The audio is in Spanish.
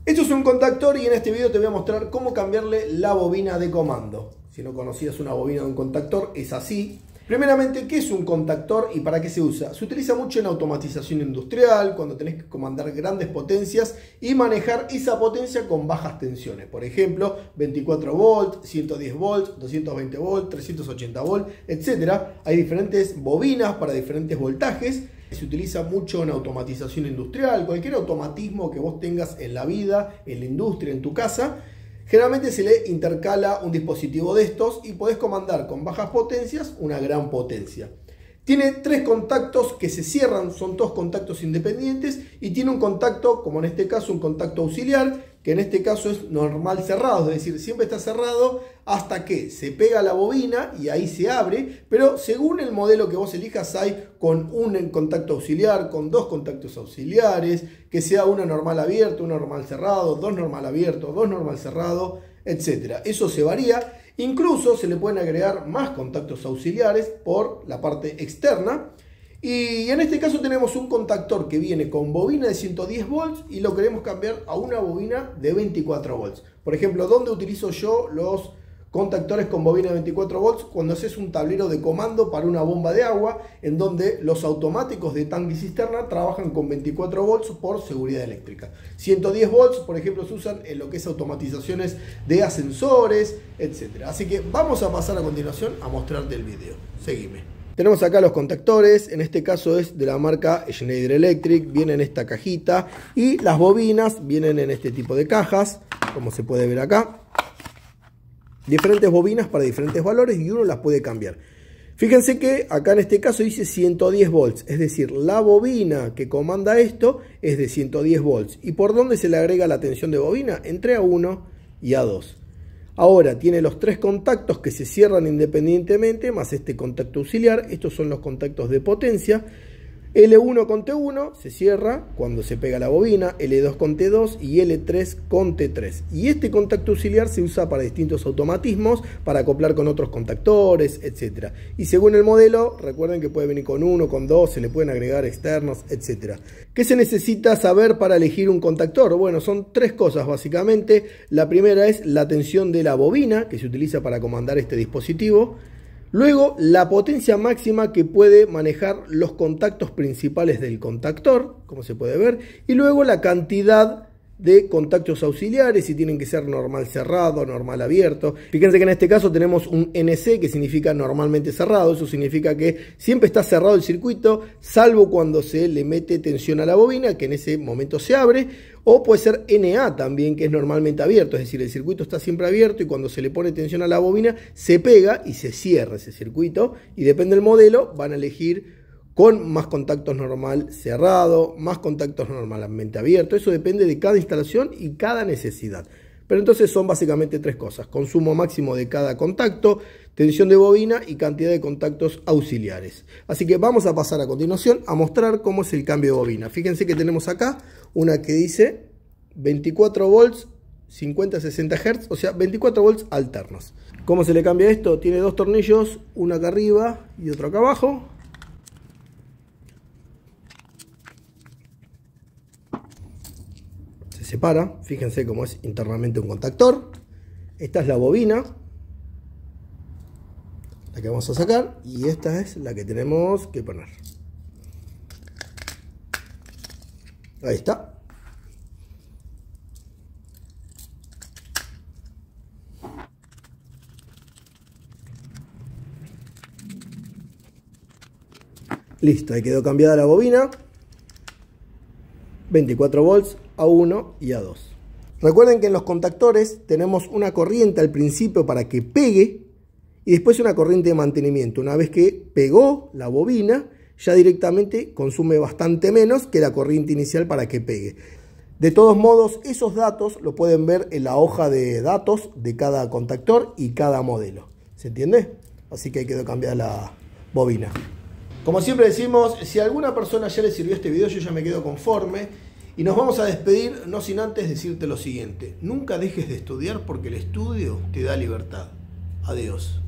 Esto es un contactor y en este video te voy a mostrar cómo cambiarle la bobina de comando. Si no conocías una bobina de un contactor, es así. Primeramente, ¿qué es un contactor y para qué se usa? Se utiliza mucho en automatización industrial, cuando tenés que comandar grandes potencias y manejar esa potencia con bajas tensiones. Por ejemplo, 24 volts, 110 volts, 220 volts, 380 volts, etc. Hay diferentes bobinas para diferentes voltajes. Se utiliza mucho en automatización industrial, cualquier automatismo que vos tengas en la vida, en la industria, en tu casa. Generalmente se le intercala un dispositivo de estos y podés comandar con bajas potencias una gran potencia. Tiene tres contactos que se cierran, son dos contactos independientes y tiene un contacto, como en este caso, un contacto auxiliar, que en este caso es normal cerrado, es decir, siempre está cerrado hasta que se pega la bobina y ahí se abre, pero según el modelo que vos elijas hay con un contacto auxiliar, con dos contactos auxiliares, que sea una normal abierto, una normal cerrado, dos normal abierto, dos normal cerrado, etc. Eso se varía. Incluso se le pueden agregar más contactos auxiliares por la parte externa. Y en este caso tenemos un contactor que viene con bobina de 110 volts y lo queremos cambiar a una bobina de 24 volts. Por ejemplo, ¿dónde utilizo yo los contactores con bobina de 24 volts? Cuando haces un tablero de comando para una bomba de agua, en donde los automáticos de tanque y cisterna trabajan con 24 volts por seguridad eléctrica. 110 volts, por ejemplo, se usan en lo que es automatizaciones de ascensores, etc. Así que vamos a pasar a continuación a mostrarte el video. Seguime. Tenemos acá los contactores, en este caso es de la marca Schneider Electric, viene en esta cajita y las bobinas vienen en este tipo de cajas, como se puede ver acá. Diferentes bobinas para diferentes valores y uno las puede cambiar. Fíjense que acá en este caso dice 110 volts, es decir, la bobina que comanda esto es de 110 volts. ¿Y por dónde se le agrega la tensión de bobina? Entre A1 y A2. Ahora tiene los tres contactos que se cierran independientemente, más este contacto auxiliar. Estos son los contactos de potencia. L1 con T1 se cierra cuando se pega la bobina, L2 con T2 y L3 con T3. Y este contacto auxiliar se usa para distintos automatismos, para acoplar con otros contactores, etc. Y según el modelo, recuerden que puede venir con uno, con dos, se le pueden agregar externos, etc. ¿Qué se necesita saber para elegir un contactor? Bueno, son tres cosas básicamente. La primera es la tensión de la bobina, que se utiliza para comandar este dispositivo. Luego, la potencia máxima que puede manejar los contactos principales del contactor, como se puede ver. Y luego la cantidad de contactos auxiliares, si tienen que ser normal cerrado, normal abierto. Fíjense que en este caso tenemos un NC, que significa normalmente cerrado. Eso significa que siempre está cerrado el circuito, salvo cuando se le mete tensión a la bobina, que en ese momento se abre. O puede ser NA también, que es normalmente abierto, es decir, el circuito está siempre abierto y cuando se le pone tensión a la bobina se pega y se cierra ese circuito. Y depende del modelo, van a elegir con más contactos normal cerrado, más contactos normalmente abierto. Eso depende de cada instalación y cada necesidad. Pero entonces son básicamente tres cosas: consumo máximo de cada contacto, tensión de bobina y cantidad de contactos auxiliares. Así que vamos a pasar a continuación a mostrar cómo es el cambio de bobina. Fíjense que tenemos acá una que dice 24 volts 50-60 Hz, o sea 24 volts alternos. ¿Cómo se le cambia esto? Tiene dos tornillos, uno acá arriba y otro acá abajo. Se separa, fíjense cómo es internamente un contactor. Esta es la bobina, la que vamos a sacar, y esta es la que tenemos que poner. Ahí está. Listo, ahí quedó cambiada la bobina. 24 volts, A1 y A2. Recuerden que en los contactores tenemos una corriente al principio para que pegue y después una corriente de mantenimiento. Una vez que pegó la bobina, ya directamente consume bastante menos que la corriente inicial para que pegue. De todos modos, esos datos lo pueden ver en la hoja de datos de cada contactor y cada modelo. ¿Se entiende? Así que ahí quedó cambiada la bobina. Como siempre decimos, si a alguna persona ya le sirvió este video, yo ya me quedo conforme. Y nos vamos a despedir, no sin antes decirte lo siguiente: nunca dejes de estudiar porque el estudio te da libertad. Adiós.